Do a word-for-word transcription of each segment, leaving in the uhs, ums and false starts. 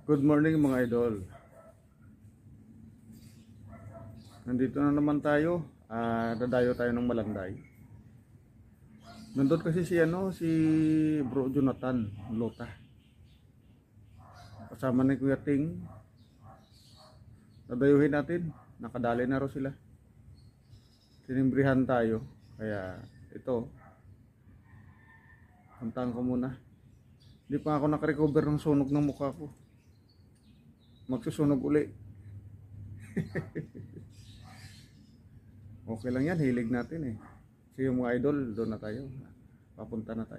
Good morning mga idol. Nandito na naman tayo. Uh, dadayo tayo ng Malanday. Nandun kasi si ano, si Bro Jonathan Lota. Kasama ni Kuya Ting. Dadayuhin natin. Nakadali na ro sila. Tinimbrihan tayo. Kaya ito. Kantahan ko muna. Hindi pa ako nakarecover ng sunog ng mukha ko. Magsusunog uli. Okay lang yan, hilig natin eh. Kasi yung mga idol, doon na tayo. Papunta na tayo.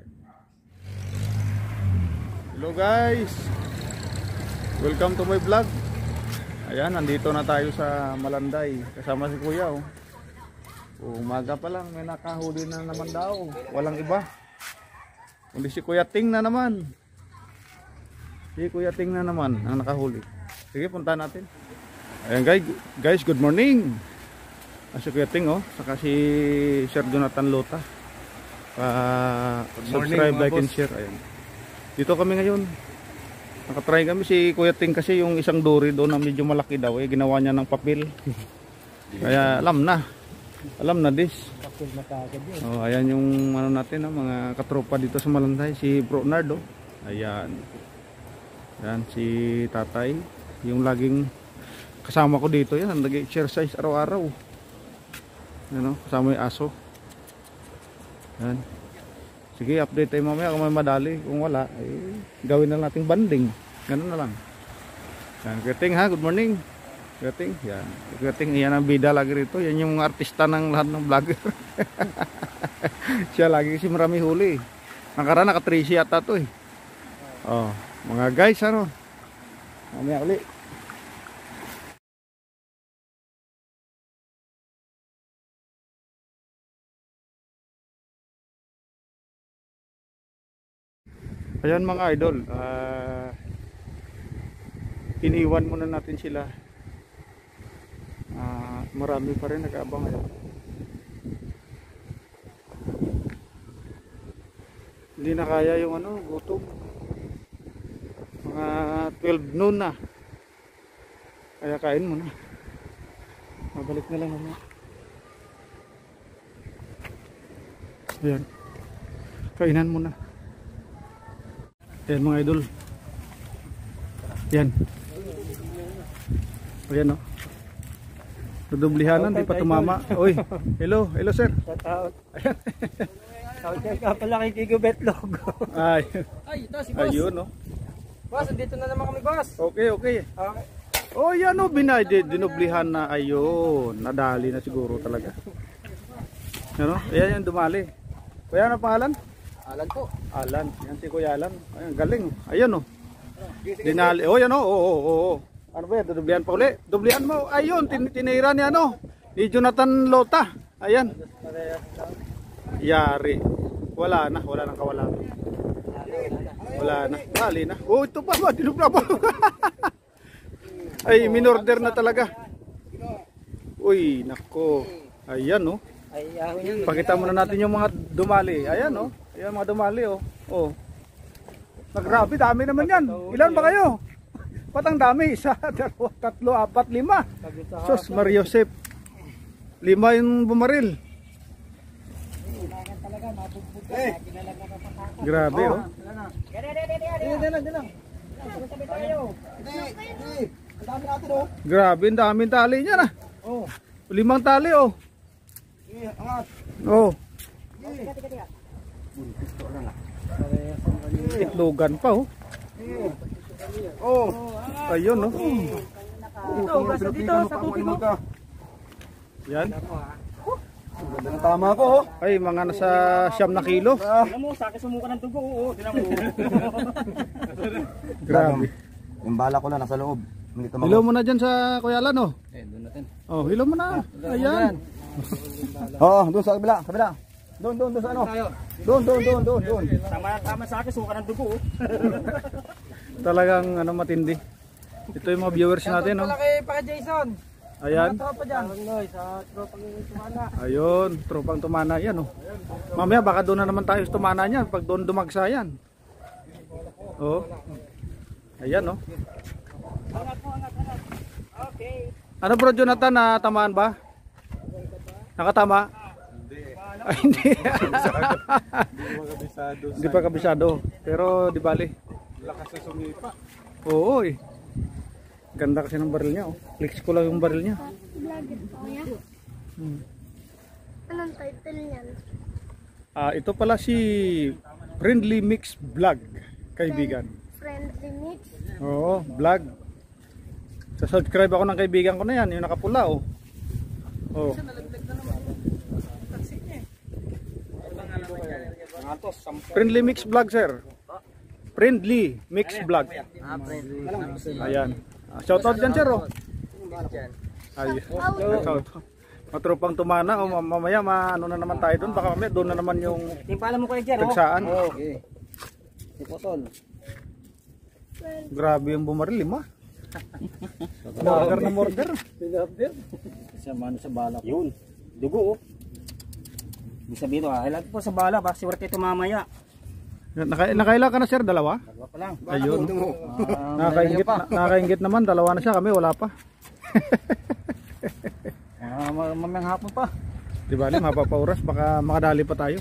Hello guys, welcome to my vlog. Ayan, nandito na tayo sa Malanday. Kasama si Kuya oh. Umaga pa lang, may nakahuli na naman daw. Walang iba kundi si Kuya Ting na naman. Si Kuya Ting na naman ang nakahuli. Sige, punta natin. Ayan guys, guys, good morning. Si Kuya Ting oh, saka si Sir Jonathan Lota. Uh, subscribe, like and share. Ayan. Dito kami ngayon. Nakatry kami si Kuya Ting kasi yung isang dory doon na medyo malaki daw eh, ginawa niya ng papel. Kaya alam na. Alam na this. Papel na kagad yun. Oh, ayan yung ano natin, oh, mga katropa dito sa Malanday, si Bro Nardo. Ayan. Ayan si Tatay, yung laging kasama ko dito, yan, nag-exercise araw-araw. Ano, kasama yung aso. Yan. Sige, update tayo mamaya kung may madali. Kung wala, eh, gawin na nating banding. Ganun na lang. Yan, Kuya Ting ha, good morning. Kuya Ting, yan. Kuya Ting, yan ang bida lagi rito. Yan yung artista ng lahat ng vlogger. Siya lagi kasi marami huli. Nakaraan naka three C yata to eh. Oh, mga guys, ano? Mamaya ulit. Ayan mga idol, uh, iniwan muna natin sila. Uh, marami pa rin nag-aabang ngayon. Hindi na kaya yung ano, gutom. Mga twelve noon na. Kaya kain muna. Mabalik na lang naman. Ayan. Kainan muna. Ayan mga idol. Yan. Ayan o. Dudublihanan, di pa tumama. Uy, hello, hello sir. Ayan. Shout out pala kay Kigo Betlog. Ay. Ay, ito si boss. Ayun o. Boss, andito na naman kami boss. Okay, okay. Okay. Oh, yan o, binay, dinublihan na. Ayun, nadali na siguro talaga. Ano? Ayan yan, dumali. Kuya, ano pangalan? Alan po. Alan, yan si Kuya Alan. Ayan, galing. Ayan o. Dinali. Oh, yan o. Oo, oo, oo. Ano ba yan? Dudublihan pa uli. Dublihan mo. Ayun, tin tinira ni ano. Ni Jonathan Lota. Ayan. Yari. Wala na. Wala nang kawalan. Wala na. Bali na. Oh, ito pa ba? Dinubla pa. Ay, minorder na talaga. Uy, nako. Ayan o. Pakita muna natin yung mga dumali. Ayan o. Ayan mga dumali oh. Oh. Nagrabe, dami naman yan. Ilan ba kayo? Patang dami. Isa, dalawa, tatlo, apat, lima. Sus, Mariosep. Lima yung bumaril. Grabe oh. Grabe, ang daming tali niya na. Limang tali oh. Oh. Itlogan pa oh. Oh. Ayun oh. Dito, basta dito sa tubig mo. Yan. Ganda ng tama ko oh. Ay, mga nasa siyam na kilo. Tingnan mo, sa akin sumuka ng dugo. Oo, tingnan mo. Grabe. Yung bala ko lang nasa loob. Hindi ka Hilo mo na dyan sa Kuya Alan oh. Eh, doon natin. Oh, hilo mo na. Ayan. Oo, doon sa kabila, kabila. Doon, doon, doon sa ano? Doon, doon, doon, doon, doon. Tama, tama sa akin, sumuka ng dugo. Talagang ano matindi. Ito yung mga viewers natin oh. Wala kay Paka Jason. Ayan. Tropa dyan. Sa tropang tumana. Ayun, tropang tumana yan oh. Mamaya baka doon na naman tayo sa tumana niyan pag doon dumagsa yan. Oh. Ayan, no? Angat po, angat, angat. Okay. Ano bro, Jonathan, natamaan ba? Nakatama? Ay, hindi. Hindi pa kabisado. Pero di bali. Lakas sa sumipa. Oo eh. Ganda kasi ng baril niya. Oh. Flex ko lang yung baril niya. Vlogger po niya. Hmm. Anong title niyan? Ah, ito pala si Friendly Mix Vlog, kaibigan. Friendly Mix. Oo, vlog. Sa-subscribe ako ng kaibigan ko na yan, yung nakapula oh. Oh. Friendly Mix Vlog, sir. Friendly Mix Vlog. Ayan. Ah, shoutout dyan, sir oh. Ay, shoutout. Matropang tumana o mamaya ma, ano na naman tayo doon, baka mamaya doon na naman yung Timpala mo kayo dyan, oh. tagsaan. Okay. Ipotol. Grabe yung bumaril, lima. Morder na morder. Sama sa bala. Yun. Dugo, oh. Ibig sabihin ito, ah. Kailangan po sa bala, baka siwerte ito mamaya. Naka, nakailan ka na sir, dalawa? Dalawa pa lang. Ayun. Ah, Nakakaingit, na, nakakaingit naman, dalawa na siya, kami wala pa. ah, mamayang hapon pa. Di ba, mapapauras, baka makadali pa tayo.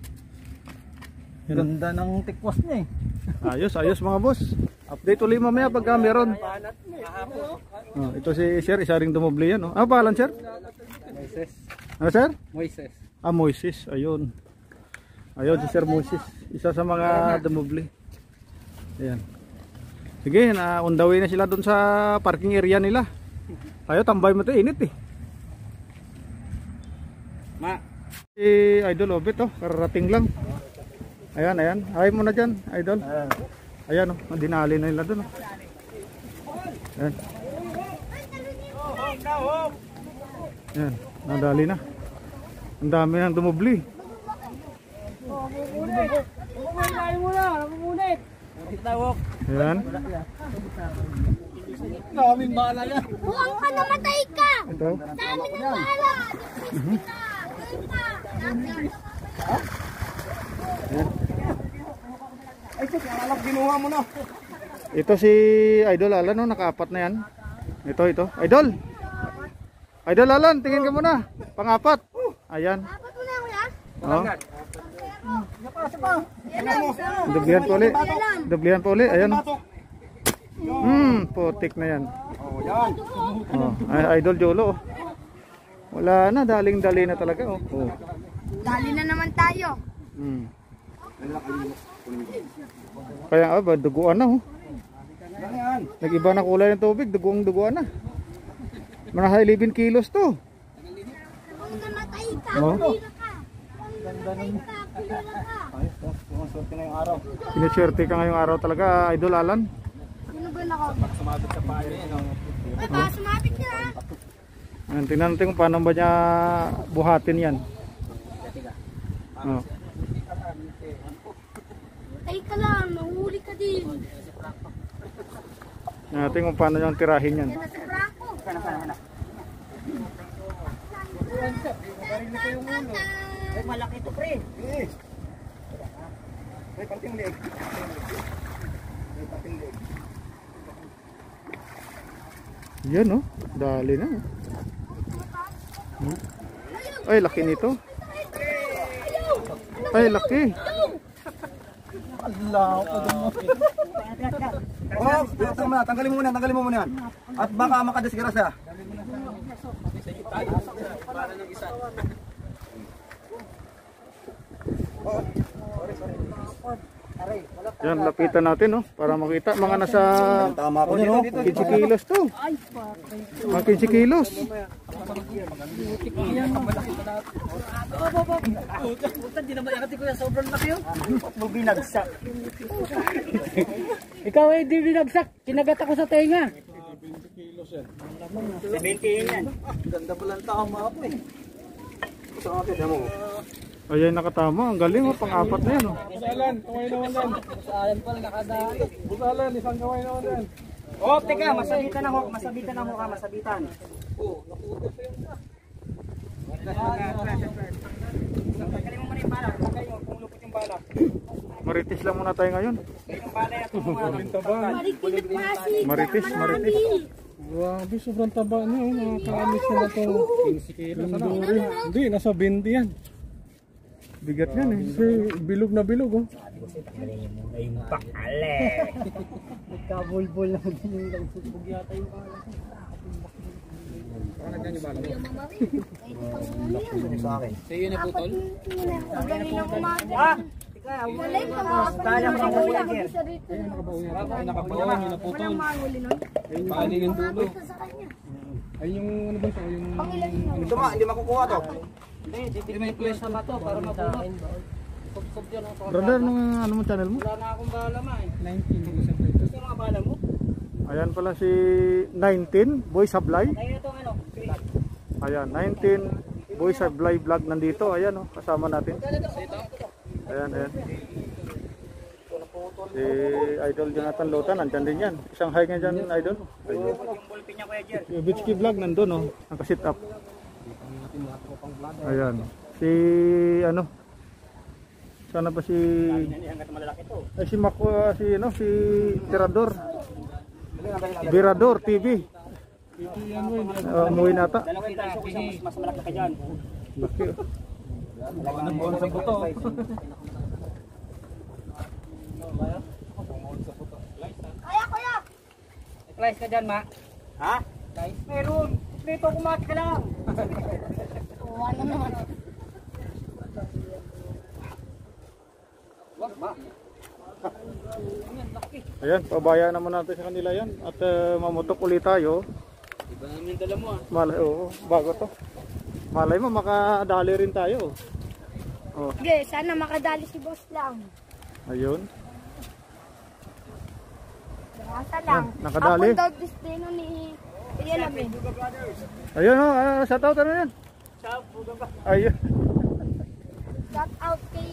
Ganda ng tikwas niya eh. Ayos, ayos mga boss. Update ulit mamaya pagka meron. Oh, ito si sir, isa ring dumubli yan. Oh. Ano pangalan sir? Moises. Ano sir? Moises. Ah, Moises, ayun. Ayun si Sir Moises, isa sa mga dumubli. Ayan. Sige, na on the way na sila doon sa parking area nila. Tayo tambay mo 'to, init eh. Ma. Si Idol Obet oh, kararating lang. Ayan, ayan. Ay mo na diyan, Idol. Ayan oh, dinali na nila doon oh. Ayan. Ayan, nadali na. Ang dami nang dumubli. Ayan. Daming bala yan. Huwag ka namatay ka! Ito. Dami ng bala! Ay, sige, alam, ginuha mo na. Ito si Idol Alan, no? Nakaapat na yan. Ito, ito. Idol! Idol Alan, tingin ka muna. Pangapat. Ayan. Dapat mo na kuya? Oh. Yan lang, isa. Dublihan pa uli. Dublihan pa uli. Ayan. Hmm, putik na yan. Oh, yan. Oh, ay, Idol Jolo. Oh. Wala na, daling-dali na talaga. Oh. Oh. Dali na naman tayo. Hmm. Kaya ah, ba, duguan na oh. Nag-iba na kulay ng tubig, duguang duguan na. Mga eleven kilos to. Huwag namatay ka. Oh. Pila ka. Ganda ng pila ka. Sumaswerte na yung araw. Siniswerte ka ngayong araw talaga, Idol Alan. Sino ba ako? Sumabit sa payo yan. Ay, baka sumabit ka na. Ayan, tingnan natin kung paano ba niya buhatin yan. Oh. Tay ka lang, mahuli ka din. Tingnan natin kung paano niyang tirahin yan. Yan na si Franco. Ay, malaki ito, pre. Ay, parting leg. Ay, parting leg. Yan oh, dali na oh. Hmm. Ay, laki nito. Ay, laki. Allah, pa mo. Oh, dito mo na, tanggalin mo muna, tanggalin mo muna yan. At baka makadisgrasya. Yan, lapitan natin oh, para makita. Mga nasa Tama ko dito. fifty kilos to. Mga fifty kilos. Hindi naman yakati ko yan, sobrang laki yun. Huwag binagsak. Ikaw ay di binagsak, kinagat ako sa tenga. seventy yan. Ganda pala ang tama ako eh. Sa akin, mo. Ayan, nakatama. Ang galing oh, pang-apat na yan oh. Busalan, kamay naman yan. Busalan pala nakadaan. Busalan, isang kamay naman yan. Oh, teka, masabitan ako, masabitan ako ka, masabitan. Oo, naputos yun ka. Tanggalin mo muna yung bala, tanggalin mo kung lupot yung bala. Marites lang muna tayo ngayon. Marites, Marites. Grabe, sobrang taba na. Oh. Nakakaamis na na ito. Linduri. Hindi, nasa twenty yan. Bigat yan eh. Kasi bilog na bilog. Oh. Nagkabulbul na din yung lagbog yata yung kalat. Sa akin. Sa'yo na putol? Ah! Kaya nakabaon yun na putol. Bali yung dulo. Ay yung ano ba ito? Yung... Ito nga, hindi makukuha to. Hindi may place na ba ito para mabunot. Brother, nung ano mo channel mo? Wala na akong bala ma eh. nineteen. Gusto mga bala mo? Ayan pala si nineteen, Boy Sablay. Ay ito ano? Ayan, nineteen, Boy Sablay vlog nandito. Ayan oh, kasama natin. Ayan, ayan. Si Idol Jonathan Lota, nandyan din yan. Isang high nga dyan, Idol. Ayun. Yung Bitski vlog nandun oh, nakasit up. Ayan. Si ano? Sana ba si ay si Mako, si ano, si Tirador. Virador T V. Uh, umuwi nata. Mas malaki ka dyan. Laki. Nagbuon sa buto. Kaya, kuya! Slice ka dyan ma. Ha? Slice? Meron. Dito kumati ka lang. Wala naman. Wag ma. Ayan, pabayaan naman natin sa kanila yan. At uh, mamutok ulit tayo. Iba namin yung dala mo ah. Malay, oo, bago to. Malay mo, makadali rin tayo. Oh, Sige, sana makadali si boss lang. ayun. Asa lang. Yan, nakadali. Ako daw destino ni Iyan namin. Ayun, oh, uh, shout out, ano yan? Ayun. Shout out kay...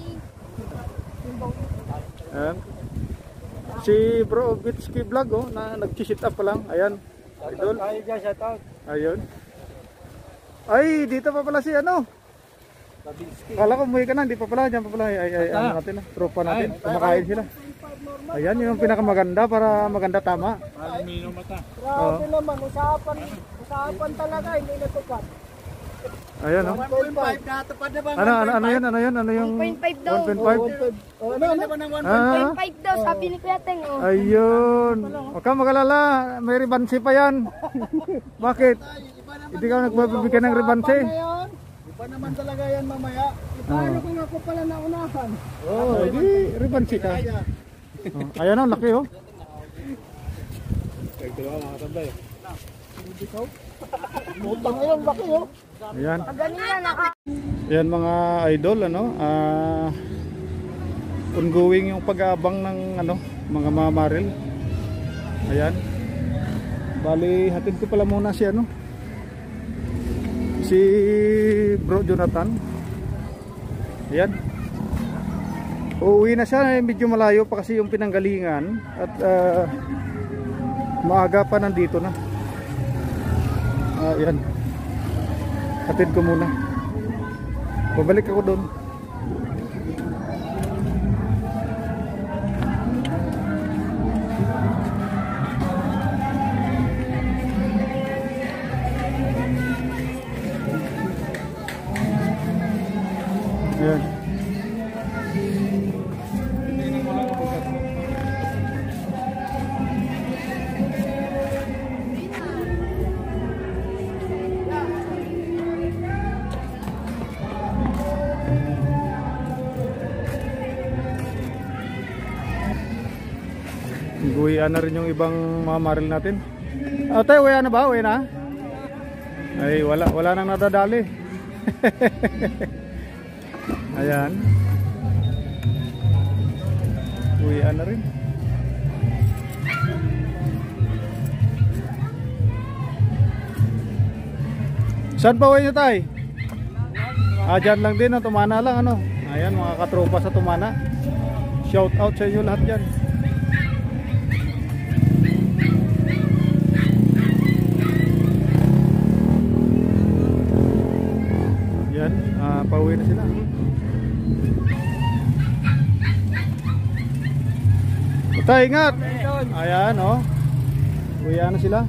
Ayan. Si Bro Bitski vlog oh, na nag-sit up pa lang. Ayan. Idol. Ay dyan, shout out. Ayun. Ay, dito pa pala si ano. Kala ko umuwi ka na, hindi pa pala. Diyan pa pala. Ay, ay, ano natin, ah, tropa natin. Kumakain sila. Ayan, yun yung pinakamaganda para maganda tama. Alumino mata. Oo. naman, usapan, usapan talaga, hindi natupad. Ayan, oh. one point five, natupad na ba? Ano, ano, ano yun? Ano yun? Ano yung one point five daw. one point five? Oh, ano, ano? Ah, one point five daw, sabi ni Kuya Teng. Oh. ayun. Huwag kang magalala. May ribansi pa yan. Bakit? Hindi ka nagbabibigyan ng ribansi. Iba naman talaga yan mamaya. Paano kung ako pala naunahan? Oo, oh, hindi. Ribansi ka. Oh, ayan oh, laki oh. Utang ayun, laki oh. Ayan. Ganina naka... Ayan mga idol, ano, ah, ongoing yung pag-aabang ng ano, mga mamaril. Ayan. Bali, hatid ko pala muna si ano, si Bro Jonathan. Ayan. Uuwi na siya, eh, medyo malayo pa kasi yung pinanggalingan at uh, maaga pa nandito na. Uh, ayan. Hatid ko muna. Babalik ako doon. Ayan. Uwian na rin yung ibang mga maril natin. Ate, uwi na ba? Uwi na? Ay, wala, wala nang nadadali. Ayan. Uwian na rin. Saan pa uwi nyo tay? Ah, dyan lang din, no? Tumana lang, ano? Ayan, mga katropa sa Tumana. Shout out sa inyo lahat dyan. Yan, uh, pauwi na sila. Basta ingat. Ayan oh. Uya na sila.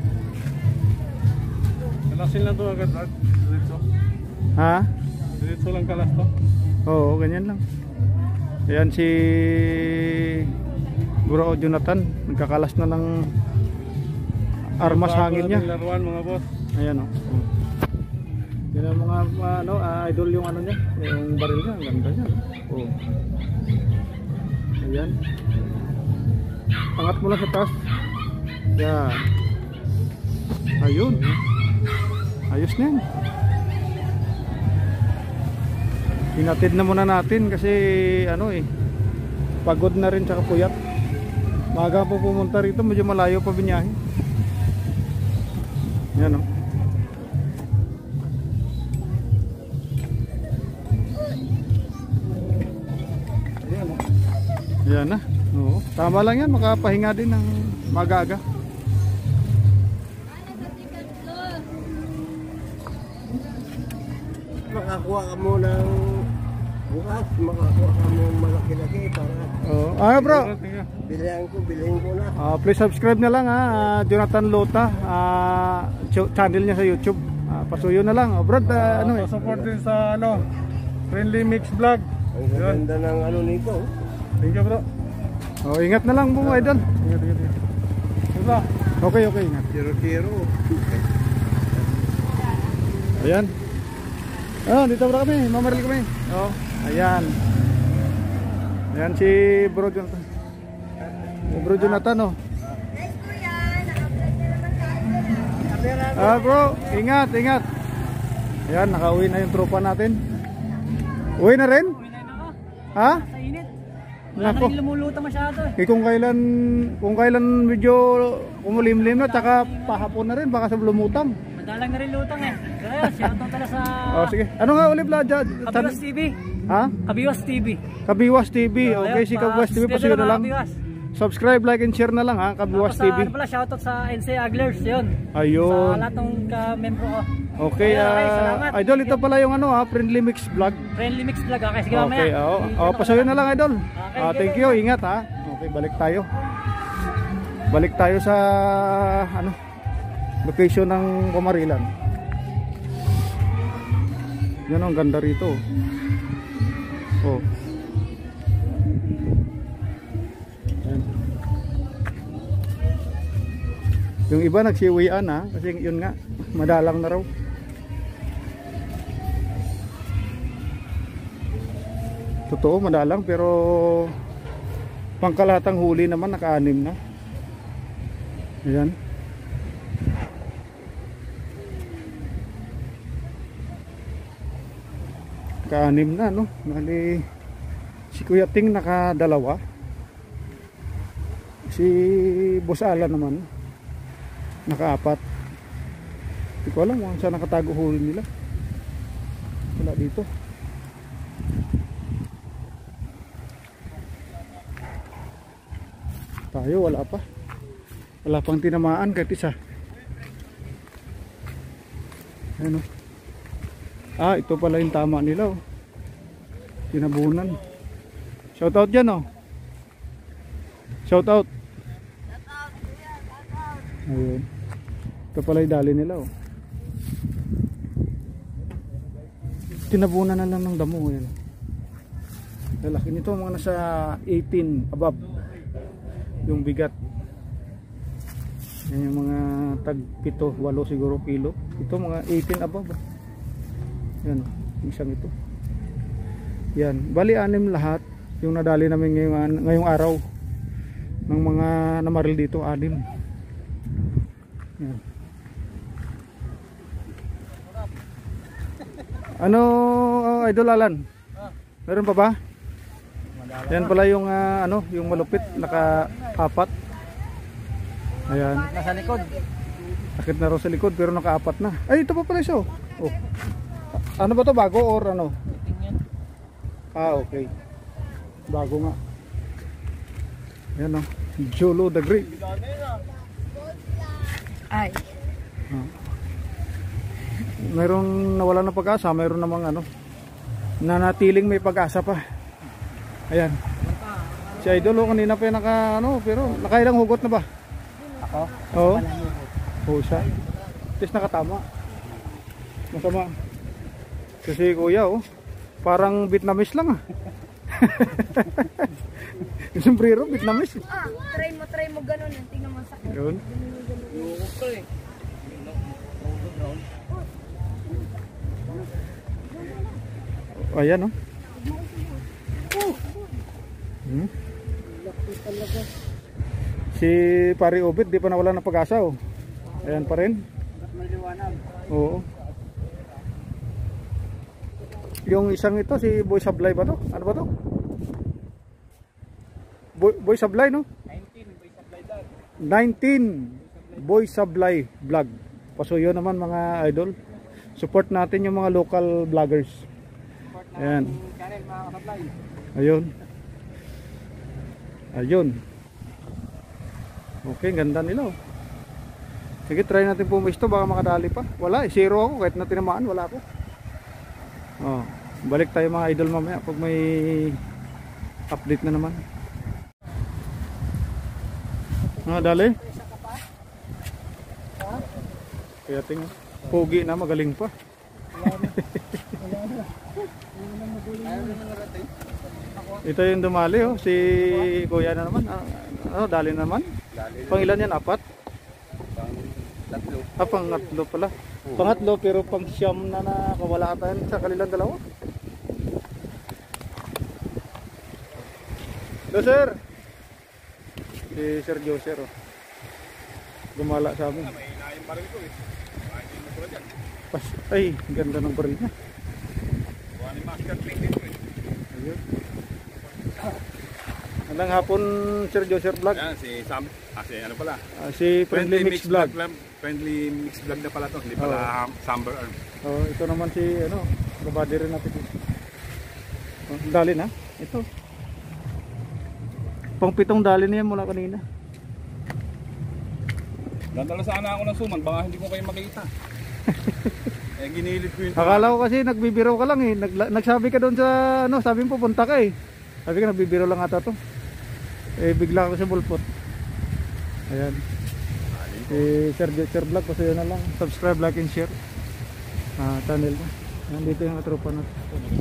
Kalasin lang to agad. Diretso. Ha? Diretso lang kalas to. Oo, ganyan lang. Ayan si Bro Jonathan, nagkakalas na ng armas hangin niya. Laruan mga boss. Ayan oh. Yan ang mga uh, ano, uh, idol yung ano niya, yung baril niya, ang ganda niya. Oh. Ayan. Angat mo lang sa taas. Yan. Ayun. Ayos na yan. Hinatid na muna natin kasi ano eh, pagod na rin tsaka puyat. Maga po pumunta rito, medyo malayo pa binyahe. Yan o. Yan na. Oo. Tama lang yan, makapahinga din ng magaga. Makakuha ka mo ng bukas, makakuha ka mo malaki-laki para Oo. Ah bro, bilihan ko, bilhin ko na. uh, please subscribe na lang ha, uh, Jonathan Lota, uh, ch channel niya sa YouTube. Uh, pasuyo na lang. Oh, bro, uh, ano eh. Support din sa ano, Friendly Mix Vlog. Ang ganda ng ano nito. Thank you bro. Oh, ingat na lang mga idol. Ingat, ingat, ingat. Diba? Okay, okay, ingat. Kiro-kiro. Ayan. Ah, dito bro kami, mamaril kami. Oh, ayan. Ayan si Bro Jonathan. Si Bro Jonathan oh. Guys, kuya, naka-vlog na naman tayo. Ah, bro, ingat, ingat. Ayan, nakauwi na yung tropa natin. Uwi na rin? Uwi na yun ako. Ha? Sa init. Wala Nako. na rin lumuluto masyado eh. Eh kung kailan kung kailan medyo kumulimlim na tsaka pahapon na rin baka sa lumutang. Madalang na rin lutang eh. Kaya shoutout tala sa Oh sige. Ano nga ulit la dyan? Kabiwas T V. Ha? Kabiwas T V. Kabiwas T V. Okay, si Kabiwas T V pasuyo na lang. Kabiwas. Subscribe, like and share na lang ha, Kabiwas Tapos T sa V. ano pala, shoutout sa N C Anglers yun. Ayun. Sa lahat ng ka-membro ko. Okay, Okay, ah, salamat. idol ito pala yung ano ha, Friendly Mix Vlog. Friendly Mix Vlog. Okay, sige mamaya. Okay, oh, oh pasuyo na lang idol. Okay, Ah, thank you, ingat ha. Okay, balik tayo. Balik tayo sa ano, location ng Pamarilan. Yan ang ganda rito. Oh. Ayan. Yung iba nagsiuwian ha, kasi yun nga, madalang na raw. Totoo, madalang pero pangkalahatang huli naman naka-anim na. Ayan. Ka-anim na no. Bali si Kuya Ting nakadalawa. Si Boss Alan naman nakaapat. Hindi ko alam kung saan nakatago huli nila. Wala dito. Tayo wala pa. Wala pang tinamaan kahit isa. Ano? Ah, ito pala yung tama nila oh. Tinabunan. Shout out dyan oh. Shout out. Ayun. Ito pala yung dali nila oh. Tinabunan na lang ng damo yan. Lalaki nito mga nasa eighteen above yung bigat. Yan yung mga tag pito, walo siguro kilo. Ito mga eighteen above. Yan, isang ito. Yan, bali anim lahat yung nadali namin ngayong, ngayong araw ng mga namaril dito, anim. Yan. Ano, oh, Idol Alan? Meron pa ba? Yan pala yung uh, ano, yung malupit, naka-apat. Ayan. Nasa likod. Sakit na raw sa likod pero naka-apat na. Ay, ito pa pala siya. Oh. Ano ba to, bago or ano? Ah, okay. Bago nga. Ayan o. Jolo the Great. Ay. Ah. Mayroon nawala ng pag-asa, mayroon namang ano, nanatiling may pag-asa pa. Ayan. Si Si Idol oh, kanina pa yung naka ano, pero nakailang hugot na ba? Ako? Oo. Oo siya. Tapos nakatama. Masama. Kasi kuya oh, parang Vietnamese lang ah. Yung sombrero, Vietnamese. Ah, try mo, try mo ganun. Tingnan mo sa Yun. Ayan oh. Hmm. Si Pari Obit, di pa nawala ng pag-asa oh. Ayan pa rin. Oo. Yung isang ito, si Boy Sablay ba to? Ano ba to? Boy, Boy Sablay no? nineteen Boy Sablay vlog. Pasuyo naman mga idol. Support natin yung mga local vloggers. Ayan. Ayun. Ayun. Okay, ganda nila oh. Sige, try natin pumisto, baka makadali pa. Wala, eh, zero ako, kahit na tinamaan, wala ako. Oh, balik tayo mga idol mamaya pag may update na naman. Ah, dali. Kaya tingnan, pogi na, magaling pa. Ito yung dumali oh, si Kuya na naman. Ano, dali na naman. Pangilan yan, apat? Tatlo. Ah, pangatlo pala. Pangatlo pero pang siyam na nakawala tayo sa kanilang dalawa. Hello sir. Si Sir Joser oh. Gumala sa amin. Pas, ay, ganda ng baril niya. Ayun. Magandang hapon Sir Joser Vlog. Yan, si Sam, ah, si ano pala? Ah, si Friendly, Mix Vlog. Friendly Mix Vlog na pala to, hindi pala um, Samber Arm. Oh, ito naman si ano, kabady rin natin. Oh, dali na. Ito. Pang pitong dali na yan mula kanina. Dandala sana ako ng suman, baka hindi ko kayo makita. Eh, ginilid ko yun. Akala ko kasi nagbibiro ka lang eh. Nag, nagsabi ka doon sa ano, sabi mo pupunta ka eh. Sabi ka nagbibiro lang ata to. Eh bigla ako sa bulpot. Ayan. Si Sir Sir Vlog, pasuyo na lang. Subscribe, like and share. Ah, channel ko. Nandito yung tropa natin.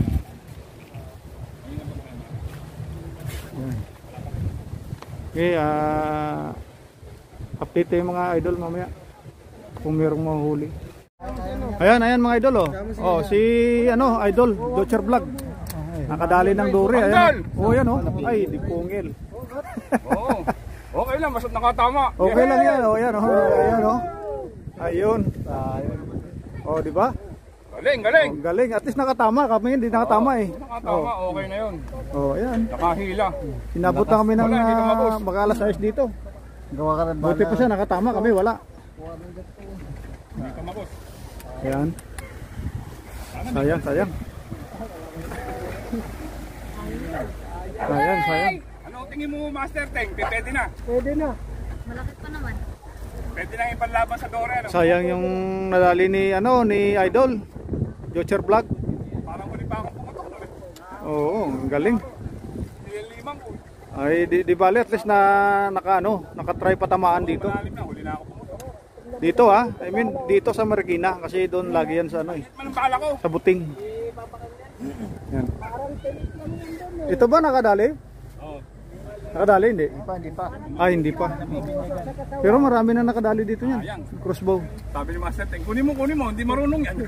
Ayan. Okay, ah update tayo mga idol mamaya. Kung merong mahuli. Ayan, ayan mga idol oh. Oh, si ano, idol, Docher Vlog. Nakadali ng duri, ayan. Oh, ayan oh. Ay, di pungil. Oo. Okay lang, basta nakatama. Okay lang yan, oh, ayan oh. Ayan oh. Ayun. Oh, di ba? Galing, galing. Oh, galing. At least nakatama, kami hindi nakatama eh. Nakatama, okay na yun. Oh, ayan. Nakahila. Inabot na kami ng Wala, hindi tumabos. uh, baka alas sais dito. Gawa ka rin Buti pa siya, nakatama kami, wala. Hindi ka mabos. Ayan. Sayang, sayang. Sayang, sayang. Ano tingin mo, Master Teng? Pwede na. Malapit pa naman. Pwede na ipanlaban sa Dore. Ano? Sayang yung nadali ni ano ni Idol Jocher Vlog. Parang huli pa ako pumutok. Oo, ang galing. Limang ko. Ay di, di bali at least na naka ano, naka-try patamaan dito. Malalim na, huli na ako pumutok. Dito ha, I mean dito sa Marikina kasi doon lagi yan sa ano eh, Manong bala ko. sa Buting. Yan. Ito ba nakadali? Oo. Nakadali hindi? Hindi pa, hindi pa. Ah, hindi pa. Pero marami na nakadali dito niyan. Sayang. Crossbow. Sabi ni Master Teng, kunin mo, kunin mo, hindi marunong yan.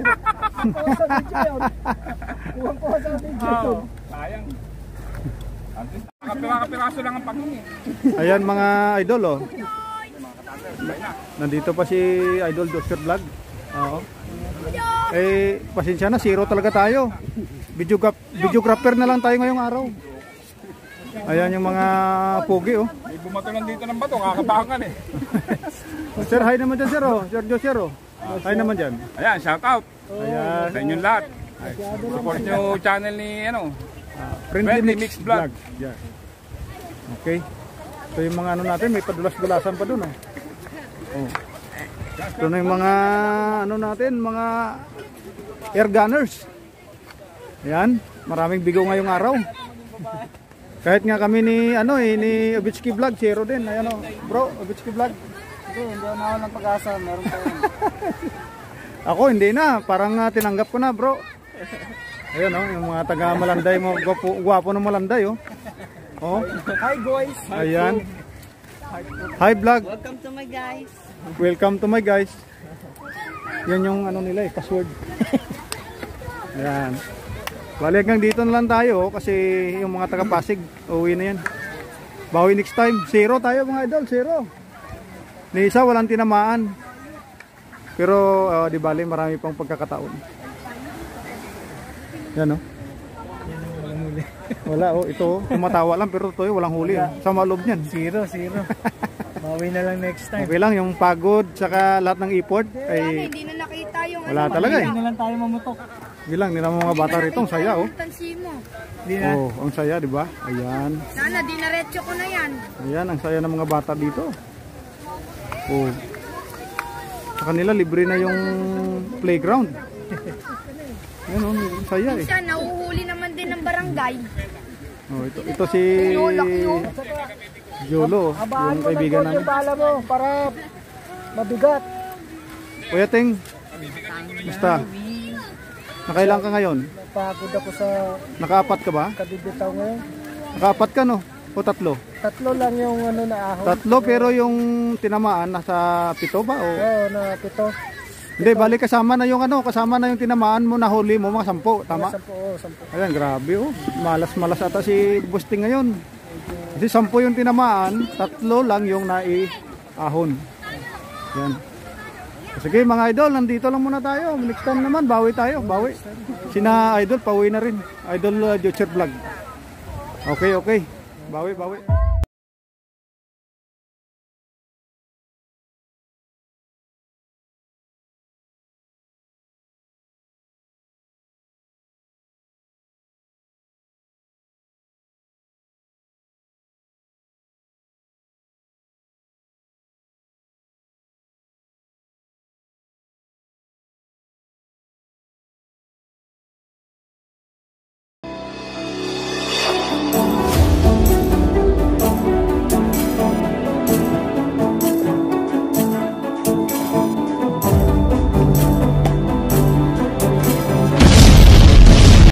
Oo, sayang. At least nakapira-piraso lang ang panghingi. Ayan mga idol oh. Nandito pa si Idol Jocher Vlog. Oo. Eh, pasensya na, zero talaga tayo. Videograph videographer na lang tayo ngayong araw. Ayan yung mga pogi oh. May bumato lang dito ng bato, kakabakan eh. Sir, hi naman dyan sir oh. Sir Jocher oh. Hi naman dyan. Ayan, shout out Ayan. sa inyong lahat. Ay, support nyo channel ni ano. Friendly, Friendly Mix, Mix Vlog. Yan. Okay. So yung mga ano natin, may padulas-dulasan pa dun oh. Oh. Ito na yung mga ano natin, mga air gunners. Ayan, maraming bigo ngayong araw. Kahit nga kami ni ano eh, ni Obitsky Vlog, zero din. Ayan o, bro, Obitsky Vlog. Hindi, hindi ako nawalan ng pag-asa. Meron pa yun. Ako hindi na, parang uh, tinanggap ko na, bro. Ayan o, yung mga taga Malanday mo, gwapo, gwapo ng Malanday oh. Oh. Hi guys! Ayan. Hi vlog. Welcome to my guys. Welcome to my guys. Yan yung ano nila eh, password. Ayan. Balik hanggang dito na lang tayo kasi yung mga taga Pasig, uwi na yan. Bawi next time. Zero tayo mga idol, zero. Ni isa walang tinamaan. Pero uh, di bali marami pang pagkakataon. Yan o. Oh. Wala oh, ito tumatawa lang pero ito walang huli oh. Sa maloob niyan. Zero, zero. Bawi na lang next time. Okay lang yung pagod saka lahat ng effort Wala na, ay hindi na nakita yung wala talaga eh. Hindi na lang tayo mamutok. Bilang nila mga bata rito, ang saya oh. mo. Hindi na. Oh, ang saya, di ba? Ayan. Sana, dinaretso ko na yan. Ayan, ang saya ng mga bata dito. Oh. Sa kanila libre na yung playground. Ayan oh, ang saya eh. Minsan, nahuhuli naman din ng barangay. Oh, ito ito si Jolo, Abaan yung mo ng kaibigan gold namin. yung bala mo para mabigat. Kuya Ting, basta. Nakailan ka ngayon? Napagod ako sa Nakaapat ka ba? kabibitaw ngayon. Nakaapat ka no? O tatlo? Tatlo lang yung ano na ahon. Tatlo pero yung tinamaan nasa pito ba? O? Oo, na pito. Hindi, balik kasama na yung ano, kasama na yung tinamaan mo na huli mo mga sampo, tama? Sampo, oo, sampo. Ayan, grabe oh. Malas-malas ata si Busting ngayon. Kasi sampo yung tinamaan, tatlo lang yung nai-ahon. Yan. Sige mga idol, nandito lang muna tayo. Next time naman, bawi tayo, bawi. Sina idol, pauwi na rin. Idol uh, Jocher Vlog. Okay, okay. Bawi, bawi.